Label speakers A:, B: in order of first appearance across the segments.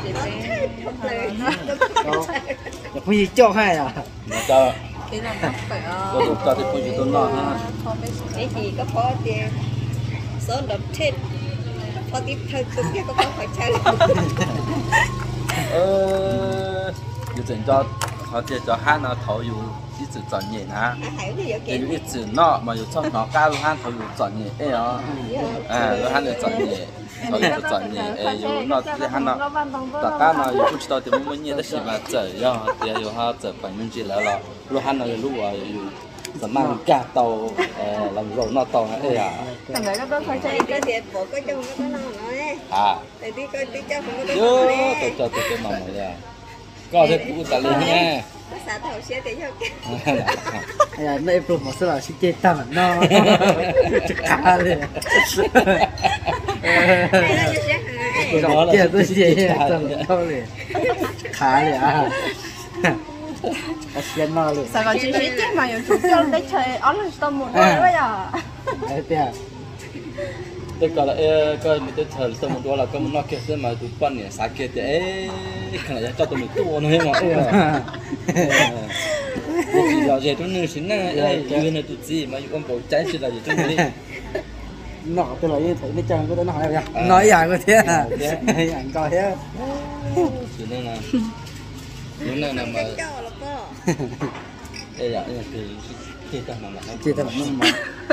A: ผู้หญิงเจ้าให้อ่ะ
B: cho
C: ที่นั่นต้องไปอ๋อ
B: có đủ cho thì phụ nữ tôi lo ha
D: ไอ้ทีก็พอเดียวซ้อนดอกเช็ดพอที่เธอตุ้งแกก็พอคอยใช้
B: 有阵叫好些叫汉那头有一直转业啊，
D: หายไปเยอะ
B: 有
D: เก่ง
B: 一直闹嘛有从哪加入汉头有转业哎哦，哎，有汉的转业，头有转业，哎有那这汉那。大家呢也不知道怎么年的是吧？这样，也有哈这本命节来了，路汉那个路啊有什么干刀，làm肉那刀呢？哎呀，
C: แต่ไหนก็ต้องคอยใช้
D: cái thiệt bộ có chung có nó nói
B: à,
D: tại tí coi tí cho không có
B: yo,
D: nói
B: tôi mong rồi đấy, có thể cũng trả lời nha.
D: nó xả thầu xe thì cho cái
A: ไอ้ในปลุ่มสลัดชิเกตัมนอขาเลย
D: hay là như xe hàng
A: ดอกเกี้ยตัวเชี่ยจังเข้าเลยขาเลยอ่ะเชียนนอเลย
C: สายการชีวิตที่มาอยู่ทุกคนได้ใช้ออนไลน์สตอมหมดเลยอ่ะ
A: ไอ้เตี้ย
B: Tôi gọi là coi mình tôi chờ xong một đôi là có một nó kia mà tụi con này sáng kia thì khả năng cho tụi mình tu nó hết mà chỉ là gì trong nơi xin này yêu này tụi gì mà con bố trái chỉ là gì trong này
A: นอกตัวเลยถึงไม่จังก็ต้องนอกอะไรน้อยอย่างก็เที่ยอย่างก็เที่ย
B: chỉ nên là những này là mà
D: cái cho là có
B: đây là cái kia ta mà
A: จีตัมนุ่มมา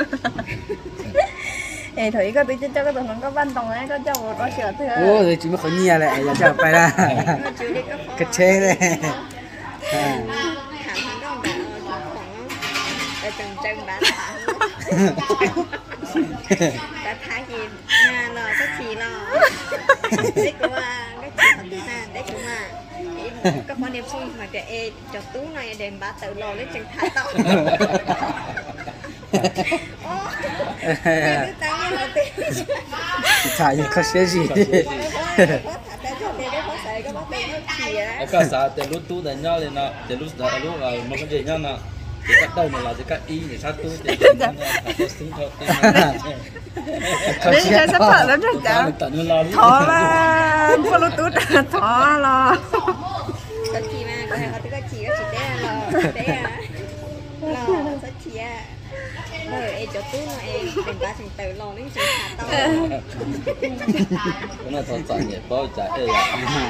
C: เอ้ถอยก็ตีเจ้าก็ตัวนั้นก็บ้านตรงนั้นก็เจ้าก็เชื่อเธอ
A: โอ้ยจีไม่คนเงียเลยอย่าจะไปละ
D: nó chịu đi có
A: กระเชเลย
D: hàng hàng đó bạn khoảng ở từng chân bạn đã thả gì nhà lò có chỉ lò đấy cũng là cái chỉ thật thứ hai đấy cũng là các con em xui mà cái e cho tú này đèn bá tự lò lấy chân thái to cái tao như là tiền
A: ถ่ายยังเขาเสียจี
B: cái sao để lúc tu để nhau lên nó để lúc mà cái gì nhau nó để cắt đầu mà là để cắt y để sát tu để phải xứng thôi
C: นี่จะสปอร์ตแล้วจ้ะ
B: tận hơn lo
C: ถอมาพอรู้ตุ๊ดถอรอ
D: có chỉ mà có thể có chỉ té lò té lò có chỉ rồi em cho tú nó em đừng ba thằng tự lò đến chân thả to
B: cái này thôi chọn nhẹ bao trái đây là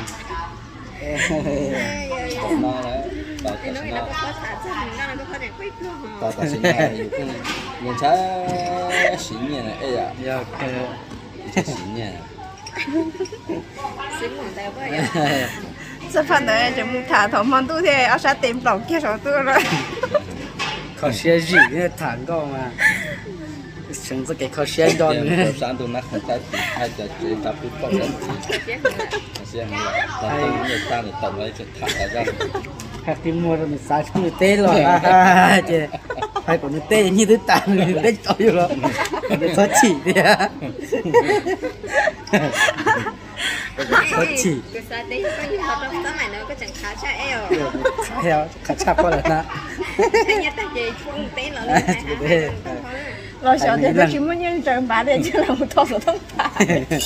B: nó đấy tao
D: thì
B: tao
D: nói là có thả cho mình nó có thể quýt luôn
B: tao tao xin này nhìn trái xỉn nhẹ này ấy à
A: อยาก
B: xỉn nhẹ
D: xíu mình đều có vậy
C: สปอร์ตเลยจะมุถาถอมันตู้เทเอาชาเต็มปล่องแค่สองตัวเลย
A: เขาเสียจีเนี่ยฐานก็มาฉันจะเก็บเขาเสียดอน
B: tiền sáng tôi nát không trái hai giờ chỉ tập chút có cái
D: chết rồi
B: xem là tao người ta để tận lấy chuyện thả ra
A: หากที่มัวเราไม่สายมือเต้หรอกเจ๊ให้ผมมือเต้ยี่ตื้อตามือเต้จ่ออยู่หรอกเดี๋ยวเขาฉี่เนี่ยเขาฉี่
D: cái sao đấy có những hoạt động tao mày nói có chẳng khá cha eo
A: ขาเหี่ยวขาชับก็เลยนะ
D: anh nhớ ta về chung té lò lên này
C: เราเชื่อเดี๋ยวชิมมันยังเจอบ้านเดี๋ยวจะเราทอดต้องตาย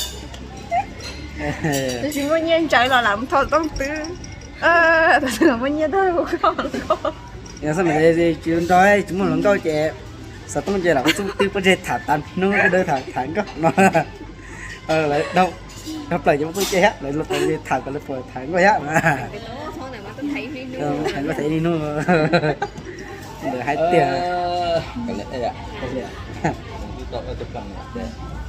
C: เดี๋ยวชิมมันยังใจเราlàmทอดต้องตื้อแต่เราไม่ยังได้ก็
A: อย่างสมัยนี้จุดด้อยจุดมุ่งหลงก็เจ๊สัตว์ต้องเจ๊หลังจุดตื้อประเทศฐานตันนู้นก็เดินฐานก็เนาะเลยđâu nó phải giống tôi ché lại lột đi thẳng cái lột thẳng quá á mà
D: cái đó thôi này mà tôi thấy đi luôn
A: thẳng có thể đi luôn để hai tiền
B: cái này ấy à chúng ta có chụp bằng này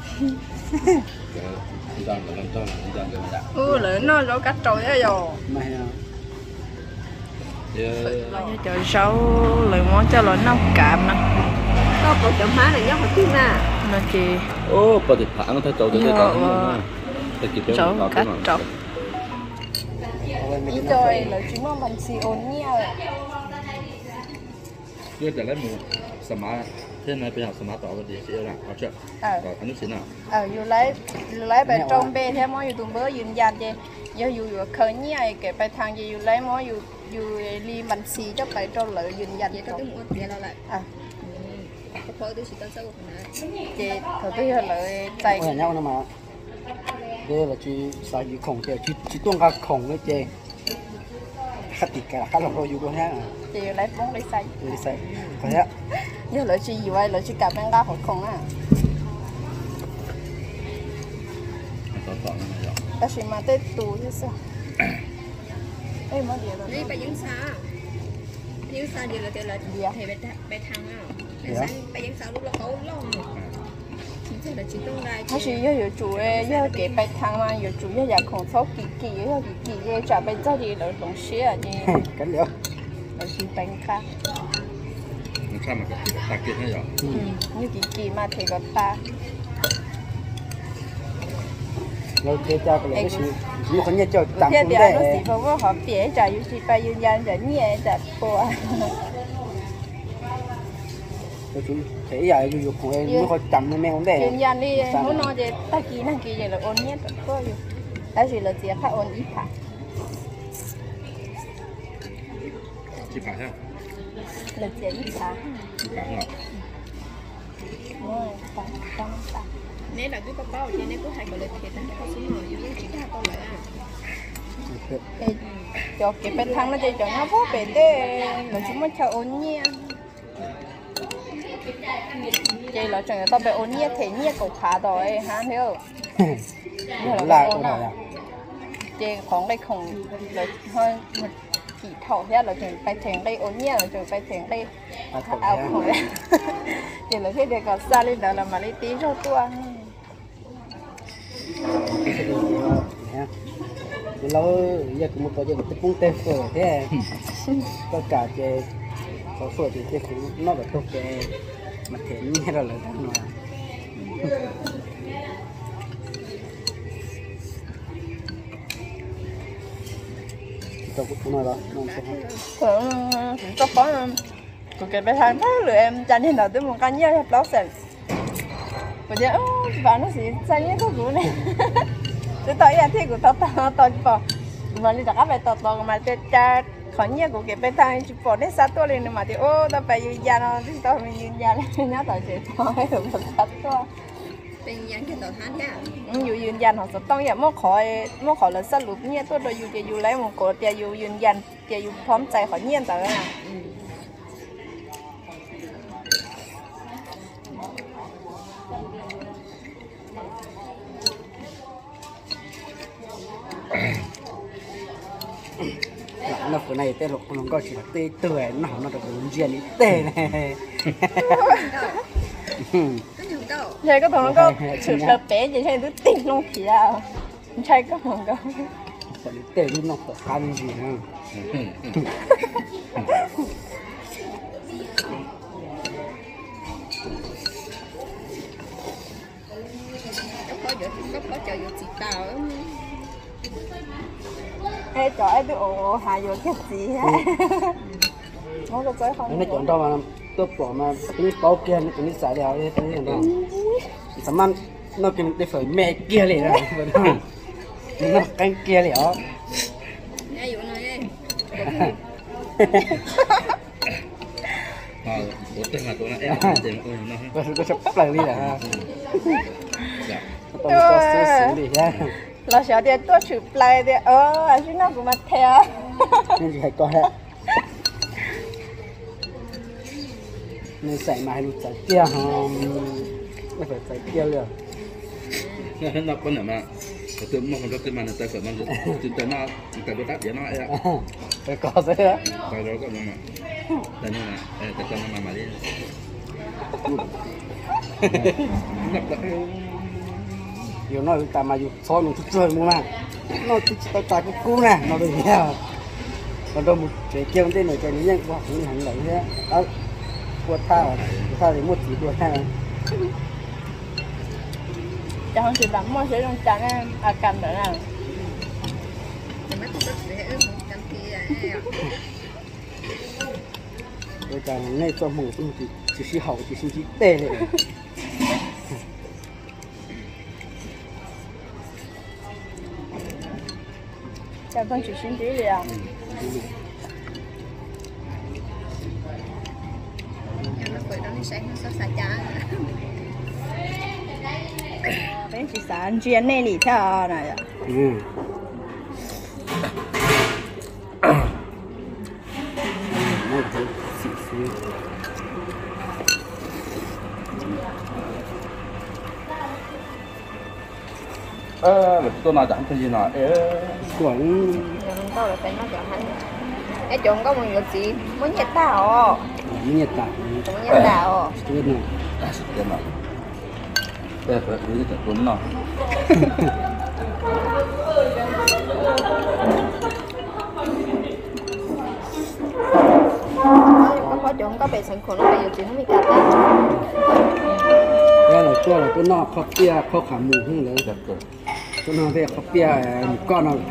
B: đi dọn cái làm đi dọn cái này
C: lỡ nó lỡ cắt trội á rồi
A: mày
C: lo cho trời sâu lỡ món cho lỡ nấu cạm nè
D: có bộ chậm má này nhóc mà tiếng nè
C: nó chỉ
B: ô bao nhiêu tháng nó thấy trâu được
C: trâu cắt trâu đi chơi lỡ chúng nó bằng xì ôn nhau
B: chưa để lấy một sắm má thế này bây giờ sắm má tỏ cái gì sẽ là có chuyện có anh xin nào
C: อยู่ไล่ไปตรงเบแท้มออยู่ตรงเบอร์ยืนยันเจอยู่เคยเนี่ยเก็บไปทางอยู่ไล่มออยู่รีบัญชีจะไปตรงเลยยืนยัน
D: vậy
C: ตร
D: tao
C: ง
D: cứ muốn tiền là lại có phơi tôi chỉ tao sao của nó
C: เจเขาที่เลยใจ
A: ôi nhau nó mà đây là chỉ xài gì khổng thì chỉ tuôn cả khổng với chè khát thịt cả khát lẩu rồi có ha
C: chị lấy bóng lấy xay
A: lấy xay có ha
C: giờ lấy chị gì vậy lấy chị cả bên ga hoặc không à ta chỉ mà tết tù chứ sao ấy mà điều
D: นี่ไปยังซายังซาเดี๋ยวเราจะเลยไปทางอ่ะไปยังซาลูกเราเขาล่องchính xác là chỉ tung đài
C: 他是要有主诶，要给白糖嘛，有主要要空草几几，要几几嘅，就被做啲老东西啊，你
A: cái liệu
C: 就是饼卡，
B: มันข้ามมากับตาเก็ตให้หรอ
C: 要几几嘛，提个大，
A: เราเจ๊เจ้าก็เลยไม่ชี้มีคนเนี่ยเจ้าจำ
C: 这
A: คน
C: 点
A: ได้
C: 都是不过好别着，有时白人家就捏着播，
A: เราchú thấy giờอยู่ของเองไม่ค่อยจำแม่คนได้
C: 人家你好拿着大几那几就来按捏着播อยู่，但是เรา只怕按一拍，
B: ที่ผ่าใช่
C: เรา只一拍，
B: ที่ผ่าเหรอ
C: 哦，当当当。
D: nếu là cái bao thì nếu có hai cái lịch thì ta có số rồi nhưng chỉ ra con lại à
C: cho cái bên thang nó chơi cho nó bố bể tê là chúng mới cho ôn nhia chơi là chẳng tao bị ôn nhia thì nhia cậu khá rồi hả hiểu
A: là con nào
C: chơiของđây không là hơi chỉ thầu thế là chẳng phải thèn đây ôn nhia là chẳng phải thèn đây áo không đấy chơi là cái để có xa lên đó là mà lấy tí cho tua
A: lâu giờ cũng một cái gì một cung tê phở thế tất cả cái có phở thì cái cũng nó phải tốt cái mặt thế như là nó tôi cũng nói đó nó sẽ
C: có cái bé thằng thấy lười em chăn trên đầu tôi một cái nhớ đó xem bây giờ bà nó sẽ chăn nhớ cái vụ này tôi thấy anh thấy của tao bỏ mà đi đặt cái tao mà tôi cha khỏi nhớ của cái bé thằng chỉ bỏ đến sát tôi lên mà thì ô tao phảiยืนยันnó thì tao phảiยืนยันnhớ tao chỉ thôi được một sát tôi
D: เป็นยังแค่ต่อท่านเนี่ย
C: อยู่ยืนยันของสต้องอย่ามั่วขอเลยสรุปเนี่ยตัวโดยอยู่จะอยู่ไรมงกฎจะอยู่ยืนยันจะอยู่พร้อมใจขอเงียนแต่ละ
A: nó cái này tên lục nó có chỉ là tê tươi nó được bốn diện ít tê này
D: có nhiều đâu
C: ใช่ก็ตรงนั้นก็ฉุดเธอเป๊ะจะใช่หรือติ่งลงผีอ่ะใช่ก็มันก็
A: còn ít tê nó có ăn gì nữa
D: ก็เพราะเจออยู่จีตา
C: ê trời ơi tôi ồ hà vô cái gì á nó có tới không
A: nó chọn đâu mà tôi bỏ mà cái bao kia nó cũng xả đèo đấy cái này sao mà nó cái để phải mẹ kia liền rồi nó canh kia liền đó
D: nghe vụ này đi
B: ตัวเต็มมาตัวนั้นเอ๊ะเต็มเนาะ
A: có sắp lại đi là tôi có xử lý ha
C: là sợ thì tôi chụp lại thì chứ nó cũng mặt theo
A: nên phải coi hết nên xảy mà lụt chạy kia không nó phải chạy kia liền
B: เนี่ยให้นับคนเนี่ยมาตัวมันก็ตัวมันแต่เกิดมันจุดแต่หน้าแต่ตัวตัดเดี๋ยวหน้าไอ้อะ
A: phải có thế đó
B: ไปเราก็มาแต่นี่นะแต่ตอนนั้นมาดินับแล้ว
A: nhiều nói ta mà dùng xôi mình thích chơi mua mà nó tao ta cái cú nè nó được nhiều còn đâu một cái kia tên này cái này của những hành động thế đó của tao thì một chỉ đuổi ha
C: chẳng không chỉ lắm mà sẽ trong trắng à cầm nữa nè
D: thì mấy con sẽ một trăm kia
A: rồi càng này cho mùng chỉ xí hậu chỉ xí tê này
C: chào con chủ xin tí liền
D: nó phải đóng sáng nó xả chả
C: bây nên chỉ sáng chuyên này lì theo này ạ.
B: tôi nói chẳng cái gì nói
A: quảng
C: Giờ mình tao là phải nó chẳng hắn. Cái chỗ có một người gì muốn nhặt tao.
A: nhiệt tạ
C: Muốn nhặt tao.
A: biết nào
B: cái nào đây phải đi cái cuốn nào
C: Có chỗ có bể sẵn khổ nó bây giờ chỉ nó mới cắt đấy.
A: cái là tôi nọ khó bia khó khả mù hơn đấy
B: được rồi
A: tôi nọ về khó bia một con nào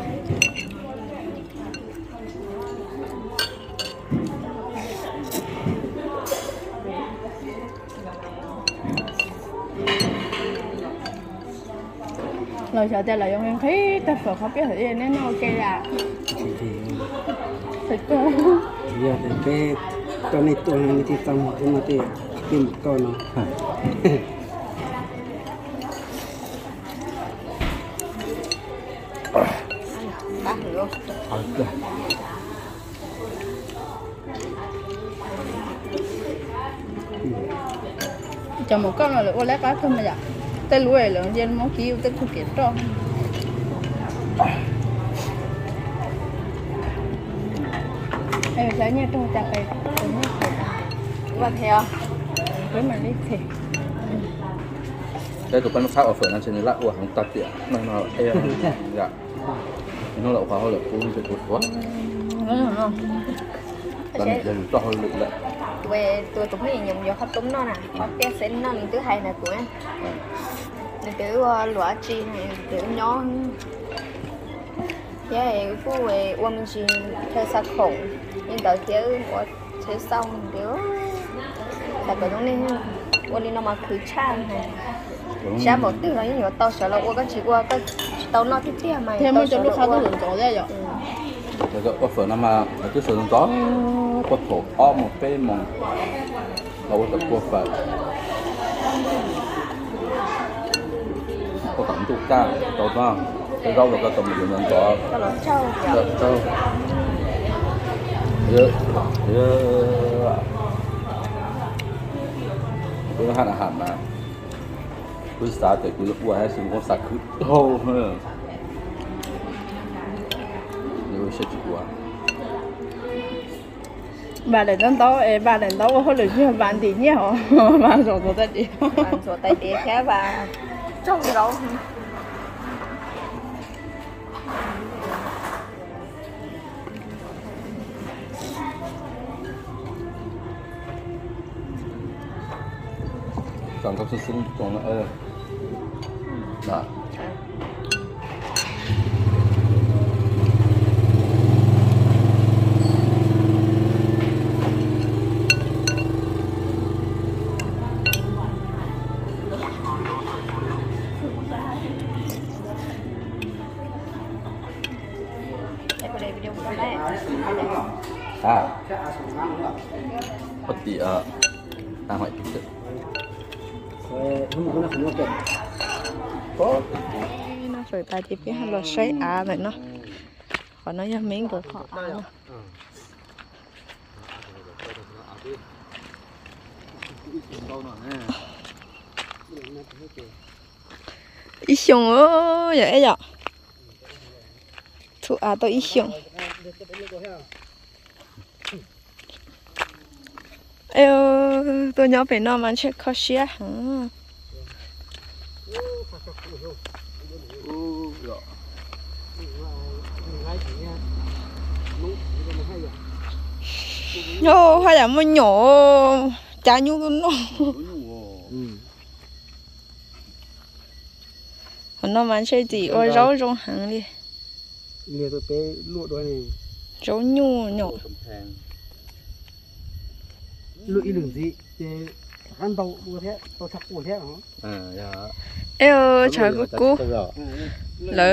C: Lời chào tên là dùng em thấy tập phở không biết thử nên nó ok là
A: thì
C: thật cơ.
A: giờ thì cái con này tôi này thì xong một cái nó thì tìm một con nó
C: Bác hiểu cho một con là ô lét cá không mà dạ tay lúa là dân món kêu tay không kịp cho em thấy nha trong chặt này và theo với mình đi thì
B: cái tụi con phát ở phở nó trên là của hàng tạt tiệm nó dạ nó lậu vào lậu cũng phải cột quá
C: không
B: lần dần to hơn lực lại
C: về tôi cũng hay dùng vô khách túm nó nè có cái xén nó thứ hai là của em kiểu loại chi này kiểu nhỏ vậy cô về mình chỉ theo sát khủng nhưng tới kiểu của thế xong kiểu là cái đó nên đi nó mà cứ chan này cha một tiếng là những tao sợ là có chỉ qua cái tao nó tiếp theo mày thêm cho lúc sau nó đừng có ra rồi
B: rồi có phở nó mà cái phở nó có có thổ o một cái mỏng đâu có tập phở có tận tu ca đâu có cái rau là có tầm một lần có
C: trâu
B: tôi nó ăn hẳn mà cứ xả thì cứ lúc hay xin con xả cứ hô hơn nếu sẽ chịu quá
C: bà để tao có được như bạn thì nhỉ hả bạn rồi tay đi bạn rồi tay đi khá và trong cái đó
B: còn có sinh còn nó đó bất tỷ ta hỏi kỹ thuật
A: không có kẹt
C: có nó phải tài tiếp cái là sấy này nó còn nó ra miếng rồi họ ít xong ơi vậy giờ thu tôi ít xong tôi nhớ về nó mà chết khó xía hả nhô hay là mới nhỏ chả nhu nó nó mà chơi gì ôi rau rau hàng đi
A: liệt tôi bé lụa đôi này
C: rau nhu nhỏ
A: lụa đường gì thì ăn tàu đua thế tàu chắc của thế hả
B: dạ
C: ê trời cô lỡ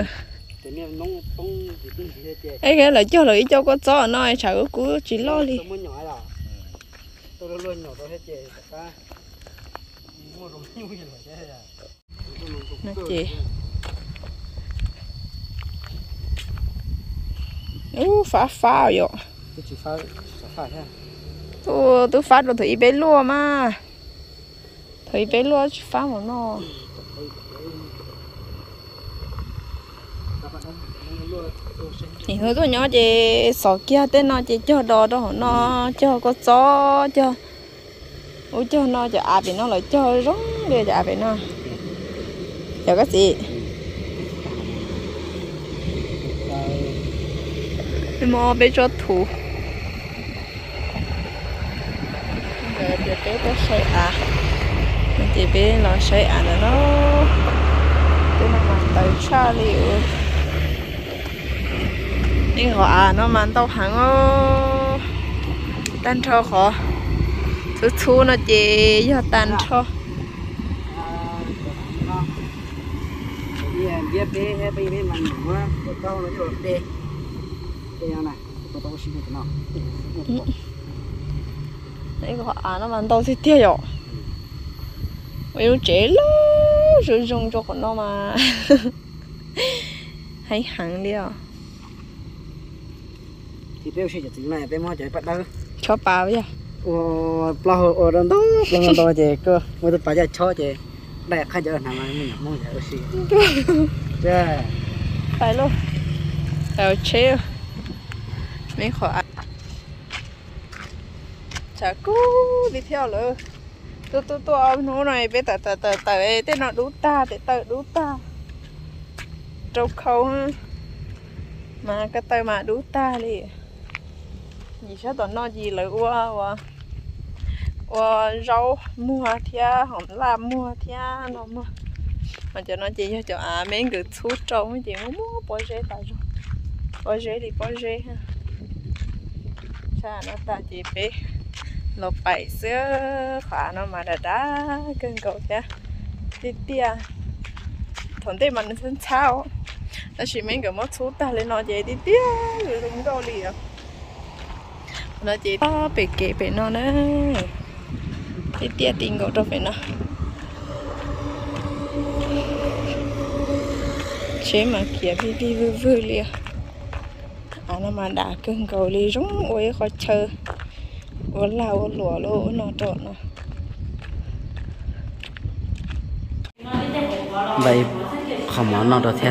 C: ấy cái là cho lợi cho có chó nó trời cô chỉ lo đi
A: tôi luôn nhỏ tôi hết chè ta mua đồ nhiều gì rồi thế
C: nó chị phá rồi
A: tôi chỉ phá thế
C: tôi phá rồi thì bé lúa mà thì bé lúa phá một nó thì thôi tôi nhớ chị sọ kia tên nó chị cho đò đó nó cho có gió cho ôi cho nó cho à bị nó lại cho rống để à bị nó cho cái gì mà bây giờ thủ giờ chị bé có xây à chị bé là xây à nó tôi nó mà tới xa liệu nhưng họ à nó mà tao hàng ô tan cho họ thứ thu nó chỉ cho tan cho
A: bây giờ bé mà ngủ á tao nó cho đê đê này tao xin được nó
C: đấy họ à nó mà tao thì tiếc rồi bây giờ chế lắm sử dụng cho nó mà hay hàng đi à
A: thì bé sẽ chỉnh này bé mua chạy bắt đầu
C: cho bà bây giờ
A: bao đó đó chị cơ mới được bây giờ cho chị đây khai giờ nào mà mình mua chạy xí chơi
C: phải luôn rồi chế mấy khó chả cố đi theo nữa tôi nó này bé tờ tên nó đủ ta để tờ đủ ta trâu khâu ha mà cái tờ mà đủ ta đi gì sao tụi nó gì lại qua rau mua thia hỏng làm mua thia nó mà cho nó chỉ cho à mấy người thu trâu mấy chị mua bỏ rễ tại rồi bỏ rễ thì bỏ rễ ha cha nó ta chỉ biết lột bảy xưa khóa nó mà đã cân cầu cha đi tia thằng tây mình thân sao nó chỉ mấy cái mất số ta lên nó vậy đi tia rồi đúng đâu liền nó chỉ bị kệ bị nó nữa đi tia tiền cầu đâu phải nó chế mà kia đi vui liền à nó mà đã cân cầu liền rúng ôi khó chơi ôi lao lúa lúa nó trộn nó
A: vậy không món nào đâu thế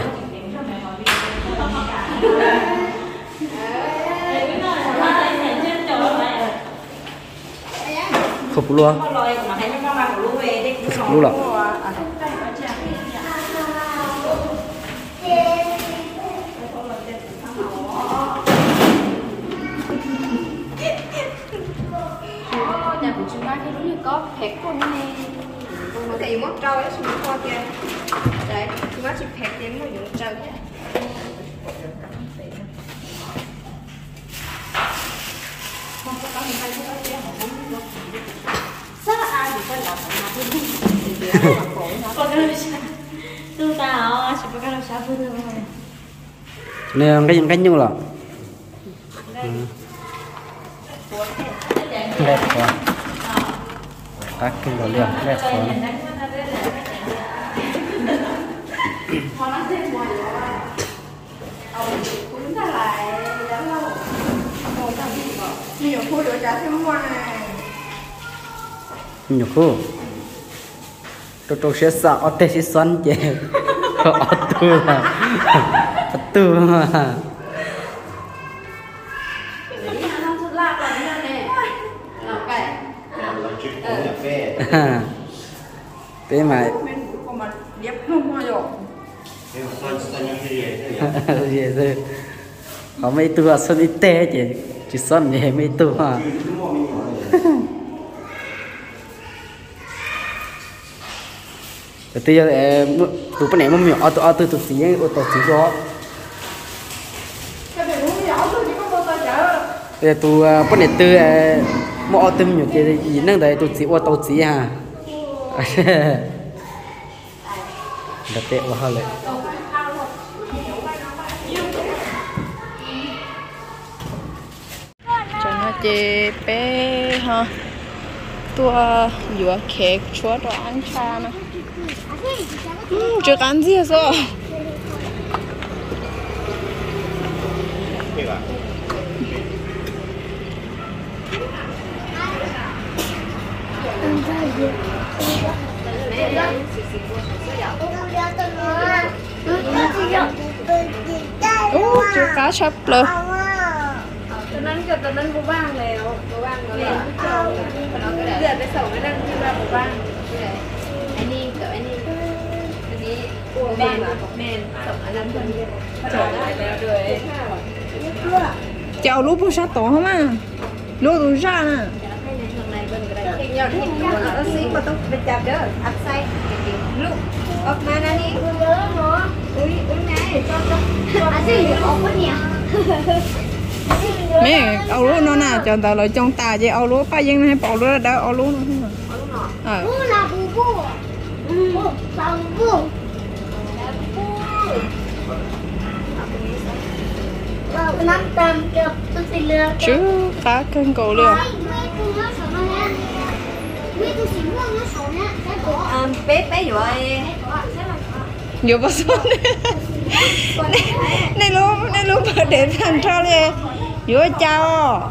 A: phục luôn phục luôn rồi
D: nhà của chúng ta cái đúng là có phép con này con thì mất trâu ấy chúng ta kìa đấy chúng ta chỉ phép đến một những trâu nhé
E: rất là ai thì phải làm con cái tôi tao chỉ có cái sao thôi
A: nên cái như là đẹp quá các cái đồ liệu đẹp quá
C: nhiều khu được trả thêm ngoài
A: nhiều khu tôi sẽ sợ ở đây sẽ xoắn chè ở tu mà thế mà có mấy tua xuân ít tê chỉ xuân gì mấy tua bây giờ tụi bên này mà mình ở tụi xí đó bây giờ tụi bên này từ mà ở tụi mình cái gì năng đấy tụi xí ở tụi xí ha đặt tệ vào hơi lại
C: cho nó chế bé ha tua dừa khét chúa đồ ăn cha nè chưa cắn gì rồi chưa cá sắpเลย
D: ตอนนั้นบูบ้างแล้วบูบ้างแล้วเราเดือดไปส่งไปนั่งที่บ้านบูบ้างไอ้นี่กับไอ้นี่อันนี้แม่ส่งอันนั้นคนนี้จบไปแล้วด้วย
C: chào lúc bố sát tổ không à lúc tôi ra nè
D: ยอดที่หัวเราซื้อมาต้องไปจับเด้ออัดไส้ลูกออกมานะนี่อุ้ยไงอัดไส้ออกมาเนี่ย
C: mẹ ao lúa nó nè chọn tao lại trong tà vậy ao lúa phải dân hay bỏ lúa đã ao lúa nó à chứ cá cân cổ liền
D: bé rồi
C: nhiều bao số này lúc mà để thằng cho đi nhiều chào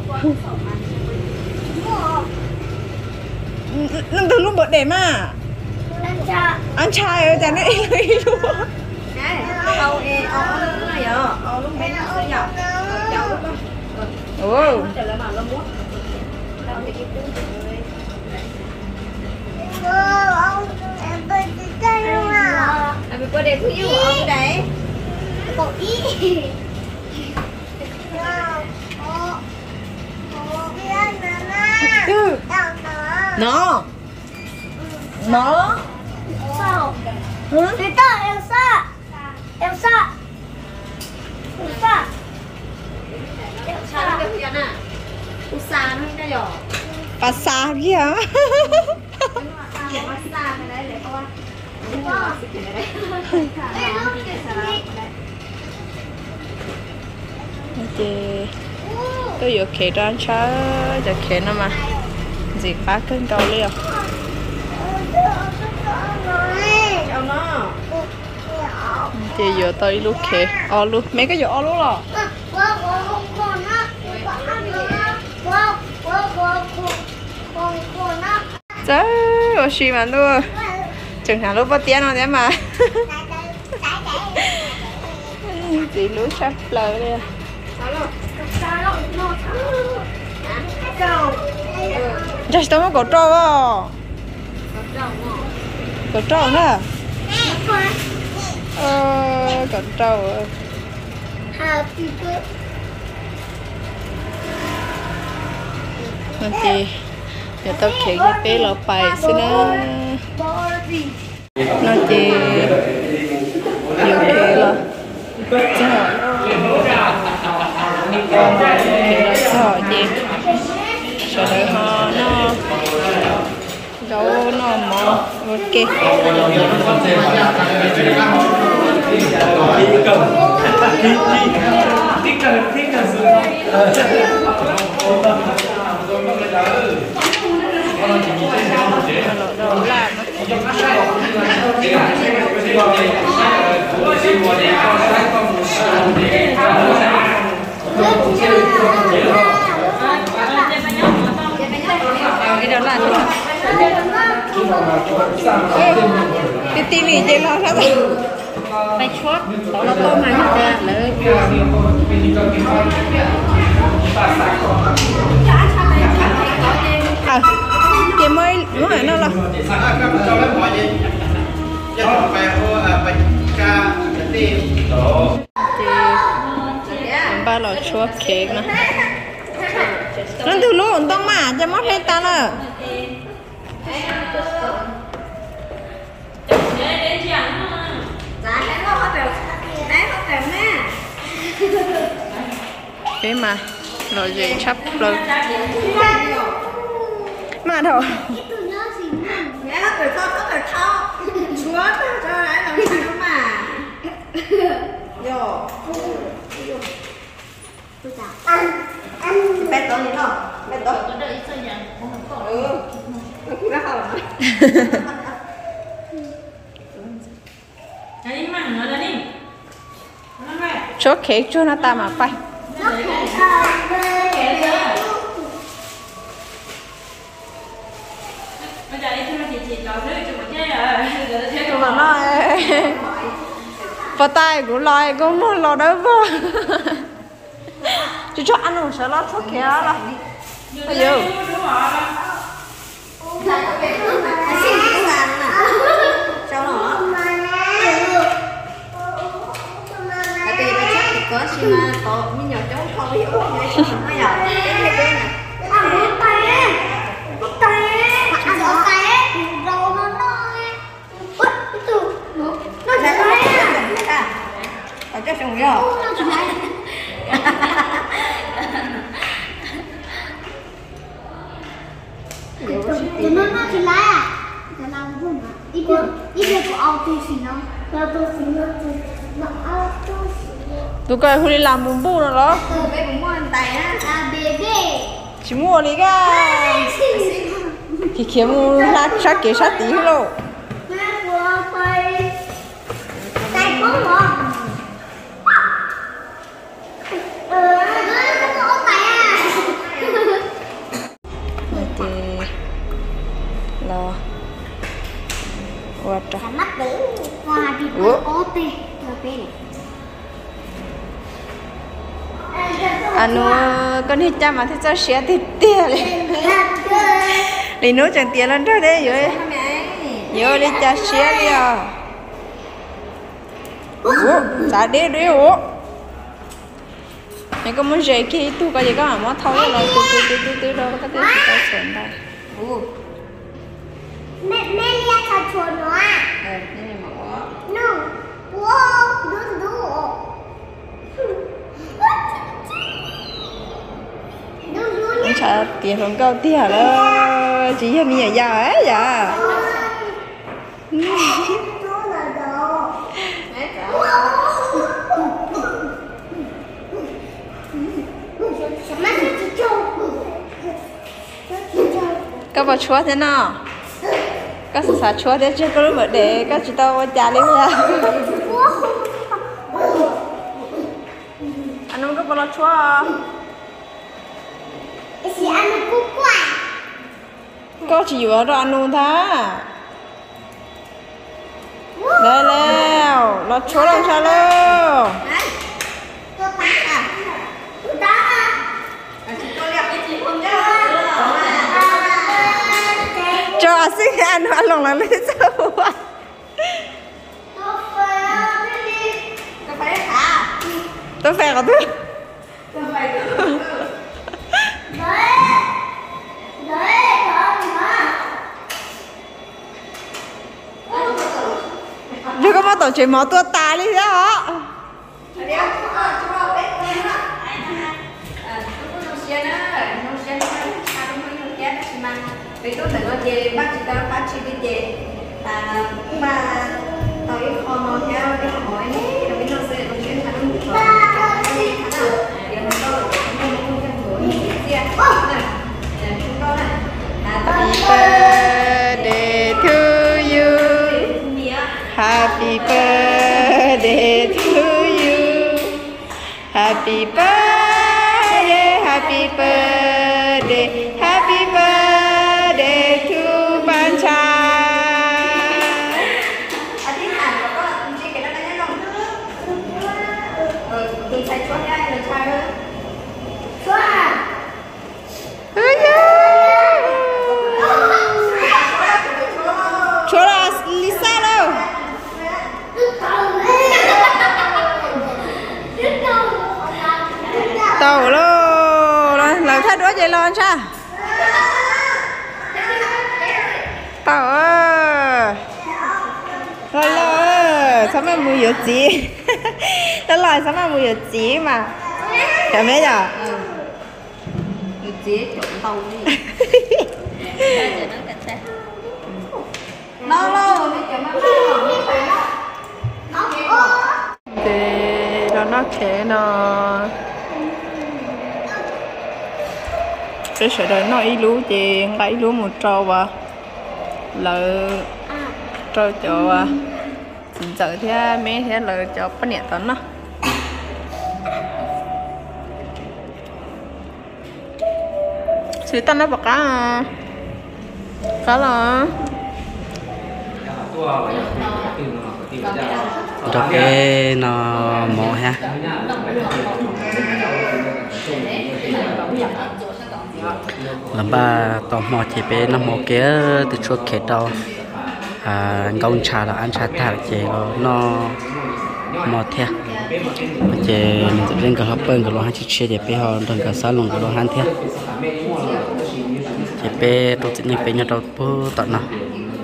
C: lần từ lúc bữa để mà ăn trai ở chẳng đấy luôn
D: Âu lúc này giờ Âu lúc bé nó sẽ dọc cháu lúc đó
C: ồ
D: trở lại mà nó muốn tao thì cái túi rồi mình qua đây cứ yêu ông đấy
C: nó
F: sao người ta Elsa Elsa
D: sao cái gì nè Usa nó cái gì
C: bà xa kia
D: Usa cái đấy để coi
C: ok tôi vừa kể ra chaจะเขียนมาgì phá cơn cầu liền
D: chào nó
C: chị vừa tới lúc kể luôn mấy cái vừa luôn rồi trời ơi xì mà luôn chừng nào lúc bắt tiếng nó thế mà chị lúa sắp lời đi chắc tôi mới có trâu á có trâu nữa có trâu chị giờ tao kể cái bé lọ bài xin nó chị giờ kể là kể là sợ gì sợ đợi họ nó đâu nó mò ok đồ làm cái đó là cái tivi chơi lo sao vậy
D: bay chót đó là tô mà hết raเลย
C: chị mới nó hỏi nó là ba lọ chua cake nè nó từ lúc tông mà cho mất hết ta nè thế mà rồi gì sắp rồi mà thôi
D: mẹ phải cho phải thao chúa cho lại làm gì mà yo bé to như nào bé to nó không
C: chỗ khế chỗ nó ta mà phải mà nó vào tay của loài cũng muốn lo đó vô chú cho ăn một số lót thuốc kia đó bây giờ
D: có gì mà có như nhỏ cháu không hiểu gì nó nhỏ cái này nè nó sẽ có ở cho xong rồi
F: nó chỉ lái à nó làm không mà ít được có auto xí nó
C: tụi coi hồi đi làm bún bù rồi đó
D: cái bún bún tay á
C: chỉ mua đi cái thì kiếm mua sát kia sát tí luôn lo what anh con hít cha mà thích cho xé thịt tia đi nấu chẳng tia lên đó đấy rồi vô đi cha xé đi à đã đi đi ủa mày có muốn dậy khi tu cái gì có mà thâu rồi từ đâu có cái tao sườn đây
F: mẹ lia thật chuột nó à no wow
C: anh sợ tiền không cao tia đó chỉ là mình già ấy dạ các bà chúa thế nào các sự sát chúa thế chứ có lúc để các chị tao trả lên nha anh không có bà chúa à
F: chị ăn một củ quả
C: có chỉ vừa rồi ăn luôn thá đây leo nó chúa làm sao luôn cho anh xin ăn lòng là lấy sao à tôi phải có tôi đừng có mà tổ chức máu tua ta đi thế hả
D: vì tôi tự nói về bác chị ta bác chị đi về mà tôi khó nói theo cái hỏi này rồi nó sẽ đồng ý là đúng rồi
C: Happy birthday to you. Happy birthday to you. Happy birthday, happy birthday, happy birthday to bạn trai. Chúa là Lisa đâu? Tàu luôn, làm thay đuổi vậy luôn sao? Tàu ơi, rồi, sao mà mùi dược gì? Đó là sao mà mùi dược gì mà? Cảm thấy nhở?
D: Dược gì trộn tàu đi. Nó
C: để nó khẽ nó cái sợi đời nó ý lú chị lấy lú một trâu và lỡ trâu cho chính giờ thì mấy thế lỡ cho bắt nhẹ tấn nó Sứ tân nó bọc cá là
A: đó cái nó mỏ ha làm ba tò mò thì bé nó mỏ kia từ chỗ kia đâu ngông trà là ăn trà thả chế nó mỏ theo chế nên cái hộp bưng cái lô hàng chia để bé họ đừng cả sáu lồng cái lô hàng theo chế bé tôi chỉ nên bé nhau đâu bố tận nào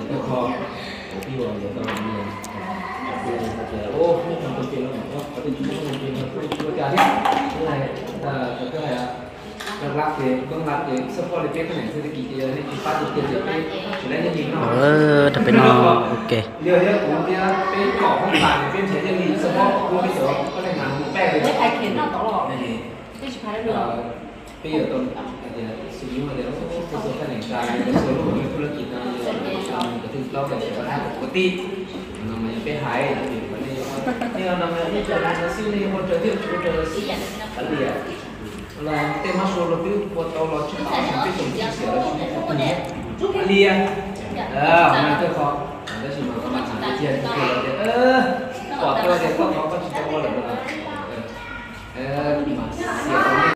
A: đặc biệt nó ok
B: bây giờ tôi sử dụng để nó số các ngành tài số lượng nhữngธุrกิจcái thứ đó là sẽ có một tí nó mà cái hại thì vấn đề nhưng mà nó như là nó siêu đi một trời tiếp một trời siêu bản địa là tên mà số lượng tiếp một tàu là chúng ta sẽ tiếp tục chia sẻ bản địa mà tôi khó đó chỉ mà các bạn làm cái gì thì quả tôi thì có chỉ có một lần mà